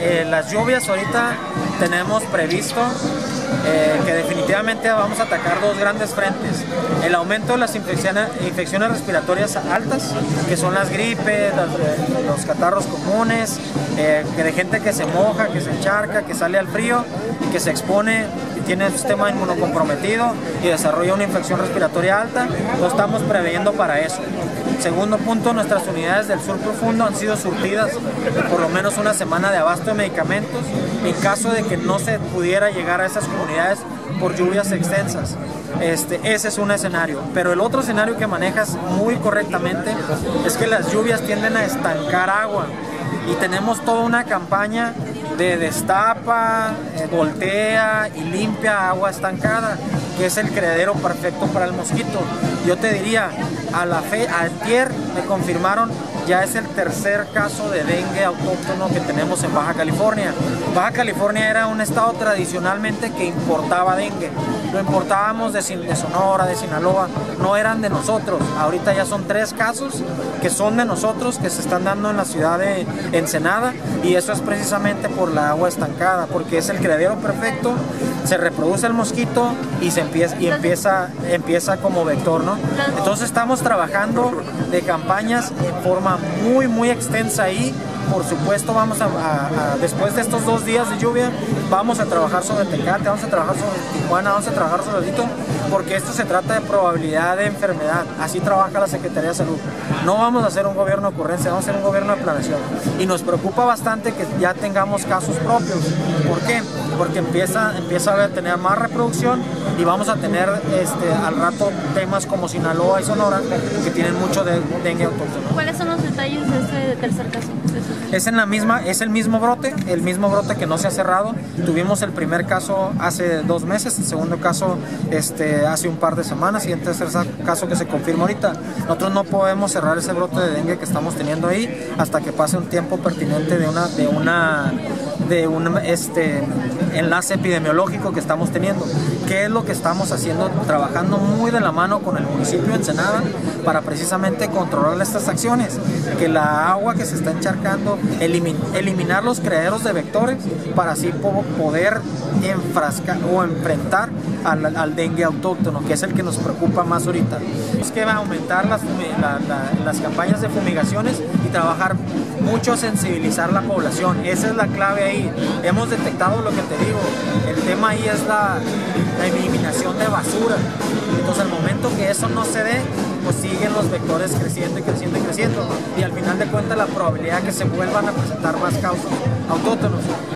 las lluvias ahorita tenemos previsto que definitivamente vamos a atacar dos grandes frentes. El aumento de las infecciones respiratorias altas, que son las gripes, los catarros comunes, de gente que se moja, que se encharca, que sale al frío, que se expone, tiene el sistema inmunocomprometido y desarrolla una infección respiratoria alta. Lo estamos preveyendo para eso. Segundo punto, nuestras unidades del sur profundo han sido surtidas por lo menos una semana de abasto de medicamentos en caso de que no se pudiera llegar a esas comunidades por lluvias extensas. Ese es un escenario, pero el otro escenario que manejas muy correctamente es que las lluvias tienden a estancar agua y tenemos toda una campaña de destapa, voltea y limpia agua estancada, que es el criadero perfecto para el mosquito. Yo te diría, antier me confirmaron, ya es el tercer caso de dengue autóctono que tenemos en Baja California. Baja California era un estado tradicionalmente que importaba dengue. Lo importábamos de Sonora, de Sinaloa, no eran de nosotros. Ahorita ya son 3 casos que son de nosotros, que se están dando en la ciudad de Ensenada, y eso es precisamente por la agua estancada, porque es el criadero perfecto, se reproduce el mosquito y empieza como vector, ¿no? Entonces estamos trabajando de campañas en forma muy extensa ahí. Por supuesto, después de estos 2 días de lluvia, vamos a trabajar sobre Tecate, vamos a trabajar sobre Tijuana, vamos a trabajar sobre Lito, porque esto se trata de probabilidad de enfermedad. Así trabaja la Secretaría de Salud. No vamos a hacer un gobierno de ocurrencia, vamos a hacer un gobierno de planeación. Y nos preocupa bastante que ya tengamos casos propios. ¿Por qué? Porque empieza a tener más reproducción y vamos a tener al rato temas como Sinaloa y Sonora que tienen mucho de dengue autóctono. ¿Cuáles son los detalles de este tercer caso? Es el mismo brote que no se ha cerrado. Tuvimos el primer caso hace 2 meses, el segundo caso hace un par de semanas y el tercer caso que se confirma ahorita. Nosotros no podemos cerrar ese brote de dengue que estamos teniendo ahí hasta que pase un tiempo pertinente de un enlace epidemiológico que estamos teniendo. ¿Qué es lo que estamos haciendo? Trabajando muy de la mano con el municipio de Ensenada para precisamente controlar estas acciones, que la agua que se está encharcando, eliminar los criaderos de vectores para así poder enfrentar al dengue autóctono, que es el que nos preocupa más ahorita. Es que va a aumentar las campañas de fumigaciones y trabajar mucho a sensibilizar la población. Esa es la clave ahí. Hemos detectado lo que te digo. El tema ahí es la eliminación de basura. Entonces, al momento que eso no se dé, pues siguen los vectores creciendo y creciendo y creciendo. Y al final de cuentas, la probabilidad que se vuelvan a presentar más casos autóctonos